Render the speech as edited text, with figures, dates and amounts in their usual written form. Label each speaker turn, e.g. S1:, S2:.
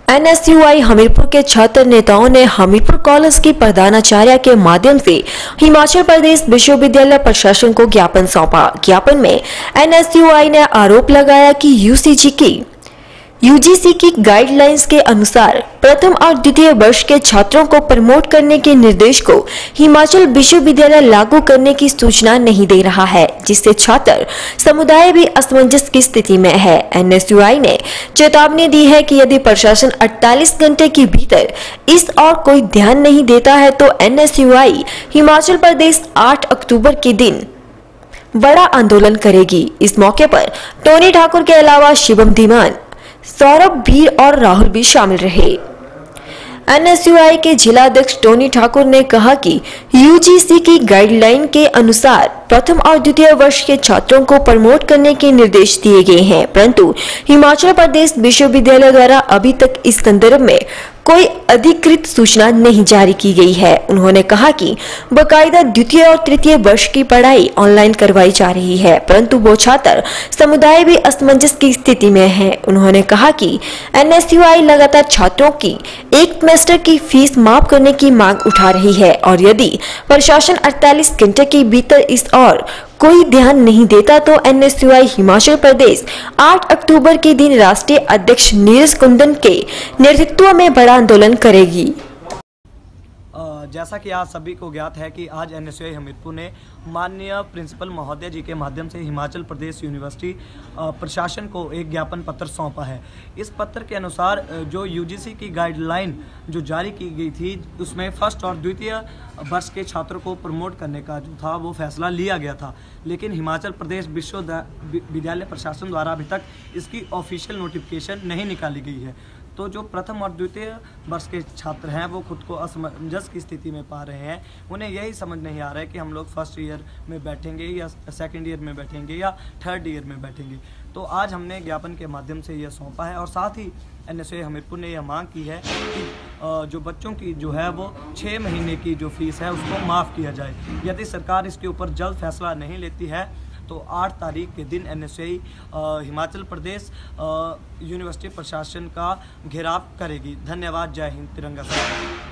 S1: NSUI Hamirpur के छात्र नेताओं ने हमीरपुर कॉलेज की प्रधानाचार्य के माध्यम से हिमाचल प्रदेश विश्वविद्यालय प्रशासन को ज्ञापन सौंपा। ज्ञापन में एनएसयूआई ने आरोप लगाया कि यूजीसी की गाइडलाइंस के अनुसार प्रथम और द्वितीय वर्ष के छात्रों को प्रमोट करने के निर्देश को हिमाचल विश्वविद्यालय लागू करने की सूचना नहीं दे रहा है, जिससे छात्र समुदाय भी असमंजस की स्थिति में है। एनएसयूआई ने चेतावनी दी है कि यदि प्रशासन 48 घंटे के भीतर इस और कोई ध्यान नहीं देता है तो एनएसयूआई हिमाचल प्रदेश 8 अक्टूबर के दिन बड़ा आंदोलन करेगी। इस मौके पर टोनी ठाकुर के अलावा शिवम धीमान, सौरभ भीर और राहुल भी शामिल रहे। एनएसयूआई के जिला अध्यक्ष टोनी ठाकुर ने कहा कि यूजीसी की गाइडलाइन के अनुसार प्रथम और द्वितीय वर्ष के छात्रों को प्रमोट करने के निर्देश दिए गए हैं, परंतु हिमाचल प्रदेश विश्वविद्यालय द्वारा अभी तक इस संदर्भ में कोई अधिकृत सूचना नहीं जारी की गई है। उन्होंने कहा कि बकायदा द्वितीय और तृतीय वर्ष की पढ़ाई ऑनलाइन करवाई जा रही है, परंतु वो छात्र समुदाय भी असमंजस की स्थिति में है। उन्होंने कहा कि एनएसयूआई लगातार छात्रों की एक सेमेस्टर की फीस माफ करने की मांग उठा रही है और यदि प्रशासन 48 घंटे के भीतर इस और कोई ध्यान नहीं देता तो एनएसयूआई हिमाचल प्रदेश 8 अक्टूबर के दिन राष्ट्रीय अध्यक्ष नीरज कुंदन के नेतृत्व में बड़ा आंदोलन करेगी।
S2: जैसा कि आज सभी को ज्ञात है कि आज एनएसयूआई हमीरपुर ने माननीय प्रिंसिपल महोदय जी के माध्यम से हिमाचल प्रदेश यूनिवर्सिटी प्रशासन को एक ज्ञापन पत्र सौंपा है। इस पत्र के अनुसार जो यूजीसी की गाइडलाइन जो जारी की गई थी उसमें फर्स्ट और द्वितीय वर्ष के छात्रों को प्रमोट करने का जो था वो फैसला लिया गया था, लेकिन हिमाचल प्रदेश विश्वविद्यालय प्रशासन द्वारा अभी तक इसकी ऑफिशियल नोटिफिकेशन नहीं निकाली गई है। तो जो प्रथम और द्वितीय वर्ष के छात्र हैं वो खुद को असमंजस की स्थिति में पा रहे हैं। उन्हें यही समझ नहीं आ रहा है कि हम लोग फर्स्ट ईयर में बैठेंगे या सेकंड ईयर में बैठेंगे या थर्ड ईयर में बैठेंगे। तो आज हमने ज्ञापन के माध्यम से यह सौंपा है और साथ ही एनएसयूआई हमीरपुर ने यह मांग की है कि जो बच्चों की जो है वो 6 महीने की जो फीस है उसको माफ़ किया जाए। यदि सरकार इसके ऊपर जल्द फैसला नहीं लेती है तो 8 तारीख के दिन एनएसयूआई हिमाचल प्रदेश यूनिवर्सिटी प्रशासन का घेराव करेगी। धन्यवाद। जय हिंद। तिरंगा।